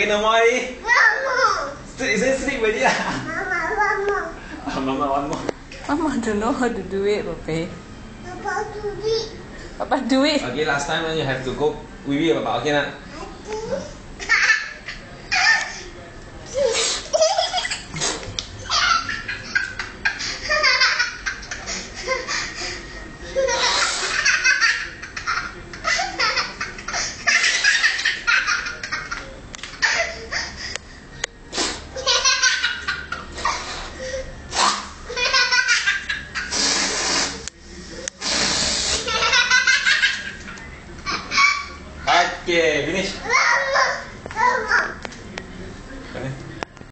no more already? Mama. Is it sleep already? Mama. Mama, one more. Mama don't know how to do it, Papi. Papa do it. Papa do it. Okay, last time you have to go with you, Papa. Okay, na? Okay, finish. Mama. Mama.